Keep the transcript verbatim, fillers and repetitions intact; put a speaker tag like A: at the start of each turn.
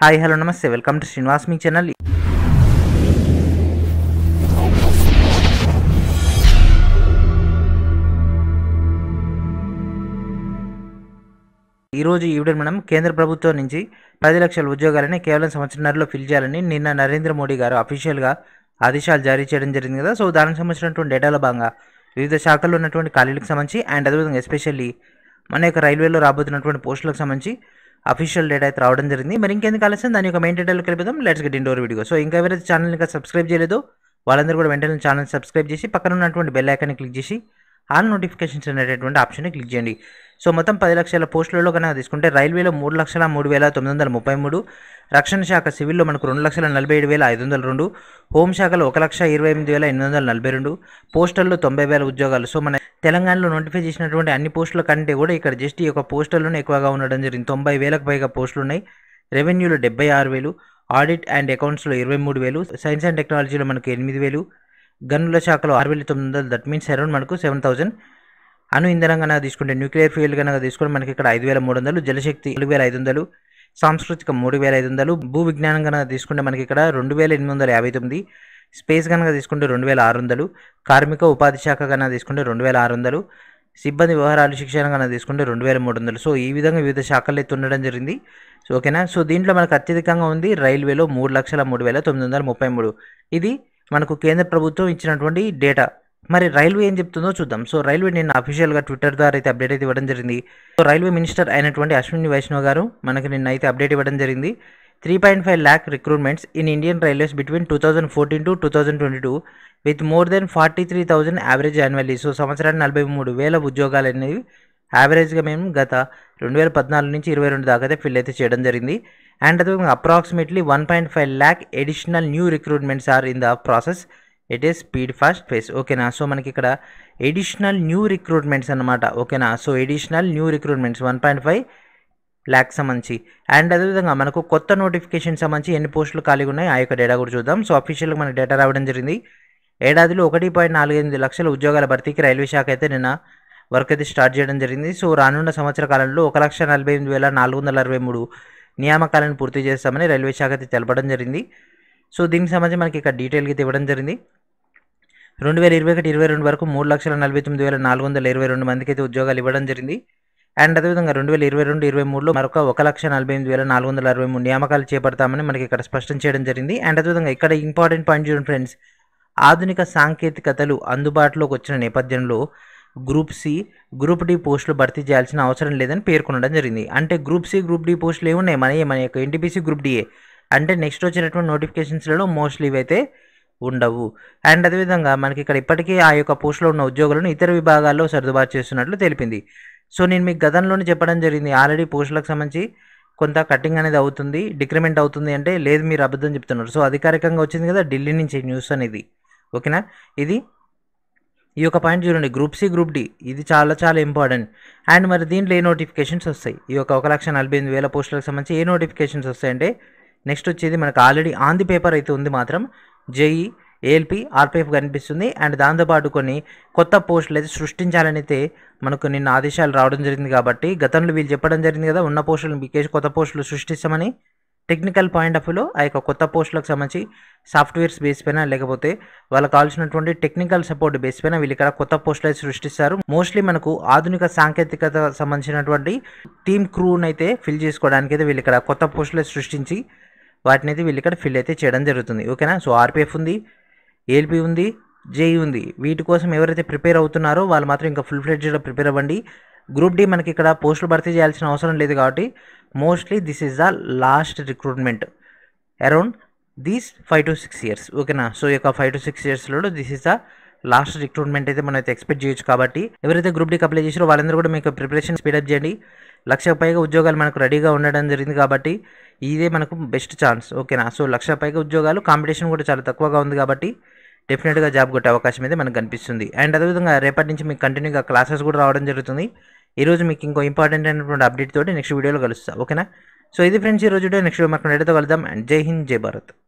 A: Hi hello నమస్తే welcome to SRINIVASMech channel. ఈరోజు ఈ వీడియో మనం కేంద్ర ప్రభుత్వం నుంచి పది లక్షల ఉద్యోగాలని కేవలం సంవత్సరాల్లో ఫిల్ చేయాలని నిన్న నరేంద్ర మోడీ గారు అఫీషియల్గా ఆదేశాలు జారీ చేయడం జరిగింది కదా. సో దానికి సంబంధించినటువంటి డేటాలో భాగంగా వివిధ శాఖల్లో ఉన్నటువంటి ఖాళీలకు సంబంధించి అండ్ అదేవిధంగా ఎస్పెషల్లీ మన యొక్క రైల్వేలో రాబోతున్నటువంటి పోస్టులకు సంబంధించి అఫీషియల్ డేటా అయితే రావడం జరిగింది. మరి ఇంకెందుకు ఆలస్యం దాని యొక్క మెయిన్ డీటెయిల్కి వెళ్ళిపోదాం. Let's get into video. So ఇంకా ఎవరైతే ఛానల్ ఇంకా సబ్స్క్రైబ్ చేయలేదో వాళ్ళందరూ కూడా వెంటనే ఛానల్ సబ్స్క్రైబ్ చేసి పక్కన ఉన్నటువంటి బెల్ ఐకాన్ని క్లిక్ చేసి ఆల్ నోటిఫికేషన్స్ అనేటటువంటి ఆప్షన్ని క్లిక్ చేయండి. సో మొత్తం పది లక్షల పోస్టులలో కనుక తీసుకుంటే రైల్వేలో మూడు లక్షల మూడు వేల తొమ్మిది వందల ముప్పై మూడు, రక్షణ శాఖ సివిల్లో మనకు రెండు లక్షల నలభై ఏడు వేల ఐదు వందల రెండు, హోంశాఖలో ఒక లక్ష ఇరవై ఎనిమిది వేల ఎనిమిది వందల నలభై రెండు, పోస్టల్లో తొంభై వేల ఉద్యోగాలు. సో మన తెలంగాణలో నోటిఫై చేసినటువంటి అన్ని పోస్టుల కంటే కూడా ఇక్కడ జస్ట్ ఈ యొక్క పోస్టుల్లోనే ఎక్కువగా ఉండడం జరిగింది. తొంభై వేలకు పైగా పోస్టులు ఉన్నాయి. రెవెన్యూలో డెబ్బై ఆరు వేలు, ఆడిట్ అండ్ అకౌంట్స్లో ఇరవై మూడు వేలు, సైన్స్ అండ్ టెక్నాలజీలో మనకు ఎనిమిది వేలు, గనుల శాఖలో ఆరు వేల తొమ్మిది వందలు, దట్ మీన్స్ అరౌండ్ మనకు సెవెన్ థౌసండ్. అణు ఇంధనం కనుక తీసుకుంటే న్యూక్లియర్ ఫ్యూయల్ కనుక తీసుకుంటే మనకి ఇక్కడ ఐదు వేల మూడు వందలు, జలశక్తి నాలుగు వేల ఐదు వందలు, సాంస్కృతిక మూడు వేల ఐదు వందలు, భూ విజ్ఞానం కనుక తీసుకుంటే మనకి ఇక్కడ రెండు వేల ఎనిమిది వందల యాభై తొమ్మిది, స్పేస్ కనుక తీసుకుంటే రెండు వేల ఆరు వందలు, కార్మిక ఉపాధి శాఖ కనుక తీసుకుంటే రెండు వేల ఆరు వందలు, సిబ్బంది వ్యవహారాలు శిక్షణ కనుక తీసుకుంటే రెండు వేల మూడు వందలు. సో ఈ విధంగా వివిధ శాఖలు అయితే ఉండడం జరిగింది. సో ఓకేనా. సో దీంట్లో మనకు అత్యధికంగా ఉంది రైల్వేలో మూడు లక్షల మూడు వేల తొమ్మిది వందల ముప్పై మూడు. ఇది మనకు కేంద్ర ప్రభుత్వం ఇచ్చినటువంటి డేటా. మరి రైల్వే ఏం చెప్తుందో చూద్దాం. సో రైల్వే నిన్న అఫీషియల్గా ట్విట్టర్ ద్వారా అయితే అప్డేట్ అయితే ఇవ్వడం జరిగింది. సో రైల్వే మినిస్టర్ అయినటువంటి అశ్విని వైష్ణవ్ గారు మనకి నిన్న అయితే అప్డేట్ ఇవ్వడం జరిగింది. Three point five lakh recruitments in Indian railways between two thousand fourteen to two thousand twenty two with more than forty three thousand average annually. So సంవత్సరానికి నలభై మూడు వేల ఉద్యోగాలు అనేవి యావరేజ్గా మేము గత రెండు వేల పద్నాలుగు నుంచి ఇరవై రెండు దాకా అయితే ఫిల్ అయితే చేయడం జరిగింది. అండ్ అదేవిధంగా approximately one point five lakh additional new recruitments are in the process. It is speed fast phase. ఓకేనా. సో మనకి ఇక్కడ ఎడిషనల్ న్యూ రిక్రూట్మెంట్స్ అనమాట. ఓకేనా. So additional new recruitments one point five lakhs సంబంధించి అండ్ అదేవిధంగా మనకు కొత్త నోటిఫికేషన్ సంబంధించి ఎన్ని పోస్టులు ఖాళీగా ఉన్నాయి ఆ యొక్క డేటా కూడా చూద్దాం. సో అఫీషియల్గా మనకి డేటా రావడం జరిగింది. ఏడాదిలో ఒకటి పాయింట్ నాలుగు ఎనిమిది లక్షల ఉద్యోగాల భర్తీకి రైల్వే శాఖ అయితే నిన్న వర్క్ అయితే స్టార్ట్ చేయడం జరిగింది. సో రానున్న సంవత్సర కాలంలో ఒక లక్ష నలభై ఎనిమిది వేల నాలుగు వందల అరవై మూడు నియామకాలను పూర్తి చేస్తామని రైల్వే శాఖ అయితే తెలపడం జరిగింది. సో దీనికి సంబంధించి మనకి ఇక్కడ డీటెయిల్గా అయితే ఇవ్వడం జరిగింది. రెండు వేల ఇరవై ఒకటి ఇరవై రెండు వరకు మూడు లక్షల నలభై తొమ్మిది వేల నాలుగు వందల ఇరవై రెండు మందికి అయితే ఉద్యోగాలు ఇవ్వడం జరిగింది. అండ్ అదేవిధంగా రెండు వేల ఇరవై రెండు ఇరవై మూడులో మరొక ఒక లక్ష నలభై ఎనిమిది వేల నాలుగు వందల అరవై మూడు నియామకాలు చేపడతామని మనకి ఇక్కడ స్పష్టం చేయడం జరిగింది. అండ్ అదేవిధంగా ఇక్కడ ఇంపార్టెంట్ పాయింట్ చూడండి ఫ్రెండ్స్, ఆధునిక సాంకేతికతలు అందుబాటులోకి వచ్చిన నేపథ్యంలో గ్రూప్ సి, గ్రూప్ డి పోస్టులు భర్తీ చేయాల్సిన అవసరం లేదని పేర్కొనడం జరిగింది. అంటే గ్రూప్ సి, గ్రూప్ డి పోస్టులు ఏమున్నాయి మన మన యొక్క ఎన్టీపీసీ గ్రూప్ డిఏ అంటే నెక్స్ట్ వచ్చినటువంటి నోటిఫికేషన్స్లలో మోస్ట్లీ ఇవైతే ఉండవు. అండ్ అదేవిధంగా మనకి ఇక్కడ ఇప్పటికీ ఆ యొక్క పోస్టులో ఉన్న ఉద్యోగులను ఇతర విభాగాల్లో సర్దుబాటు చేస్తున్నట్లు తెలిపింది. సో నేను మీకు గతంలోనే చెప్పడం జరిగింది, ఆల్రెడీ పోస్టులకు సంబంధించి కొంత కటింగ్ అనేది అవుతుంది, డిక్రిమెంట్ అవుతుంది అంటే లేదు మీరు అబద్ధం చెప్తున్నారు. సో అధికారికంగా వచ్చింది కదా ఢిల్లీ నుంచి న్యూస్ అనేది. ఓకేనా. ఇది ఈ యొక్క పాయింట్ చూడండి, గ్రూప్ సి, గ్రూప్ డి ఇది చాలా చాలా ఇంపార్టెంట్. అండ్ మరి దీంట్లో ఏ నోటిఫికేషన్స్ వస్తాయి, ఈ యొక్క ఒక లక్ష నలభై ఎనిమిది వేల పోస్టులకు సంబంధించి ఏ నోటిఫికేషన్స్ వస్తాయంటే నెక్స్ట్ వచ్చేది మనకు ఆల్రెడీ ఆన్ ది పేపర్ అయితే ఉంది మాత్రం జేఈ, ఏఎల్పి, ఆర్పిఎఫ్ కనిపిస్తుంది. అండ్ దాంతోపాటు కొన్ని కొత్త పోస్టులు అయితే సృష్టించాలని అయితే మనకు నిన్న ఆదేశాలు రావడం జరిగింది. కాబట్టి గతంలో వీళ్ళు చెప్పడం జరిగింది కదా ఉన్న పోస్టులను బికేసి కొత్త పోస్టులు సృష్టిస్తామని. టెక్నికల్ పాయింట్ ఆఫ్ వ్యూలో ఆ యొక్క కొత్త పోస్టులకు సంబంధించి సాఫ్ట్వేర్స్ బేస్ పైన లేకపోతే వాళ్ళకి కావాల్సినటువంటి టెక్నికల్ సపోర్ట్ బేస్ పైన వీళ్ళు ఇక్కడ కొత్త పోస్టులు అయితే సృష్టిస్తారు. మోస్ట్లీ మనకు ఆధునిక సాంకేతికత సంబంధించినటువంటి టీమ్ క్రూని అయితే ఫిల్ చేసుకోవడానికి అయితే వీళ్ళు ఇక్కడ కొత్త పోస్టులు సృష్టించి వాటిని అయితే వీళ్ళు ఇక్కడ ఫిల్ అయితే చేయడం జరుగుతుంది. ఓకేనా. సో ఆర్పిఎఫ్ ఉంది, ఏఎల్పి ఉంది, జేఈ ఉంది. వీటి కోసం ఎవరైతే ప్రిపేర్ అవుతున్నారో వాళ్ళు మాత్రం ఇంకా ఫుల్ ఫ్లెడ్జ్గా ప్రిపేర్ అవ్వండి. గ్రూప్ డి మనకి ఇక్కడ పోస్టులు భర్తీ చేయాల్సిన అవసరం లేదు కాబట్టి mostly this is the last recruitment around these five to six years. ఓకేనా. సో ఈ యొక్క ఫైవ్ టు సిక్స్ ఇయర్స్లో this is the last recruitment అయితే మనం అయితే ఎక్స్పెక్ట్ చేయొచ్చు. కాబట్టి ఎవరైతే గ్రూప్ డికి అప్లై చేసారో వాళ్ళందరూ కూడా మీకు ప్రిపరేషన్ స్పీడప్ చేయండి. లక్ష పైగా ఉద్యోగాలు మనకు రెడీగా ఉండడం జరిగింది కాబట్టి ఇదే మనకు బెస్ట్ ఛాన్స్. ఓకేనా. సో లక్ష పైగా ఉద్యోగాలు, కాంపిటీషన్ కూడా చాలా తక్కువగా ఉంది కాబట్టి డెఫినెట్గా జాబ్ కొట్టే అవకాశం అయితే మనకు కనిపిస్తుంది. అండ్ అదేవిధంగా రేపటి నుంచి మీకు కంటిన్యూగా క్లాసెస్ కూడా రావడం జరుగుతుంది. ఈరోజు మీకు ఇంకో ఇంపార్టెంట్ అయినటువంటి అప్డేట్ తోటి నెక్స్ట్ వీడియోలో కలుస్తాం. ఓకేనా. సో ఇది ఫ్రెండ్స్ ఈరోజు వీడియో. నెక్స్ట్ వీడియో మనకు ఎడితో కలుద్దాం. అండ్ జై హింద్, జై భారత్.